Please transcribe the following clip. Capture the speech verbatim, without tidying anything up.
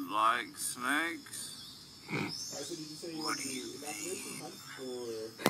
like snakes? Alright, so did you say you want to do evacuation hunt or?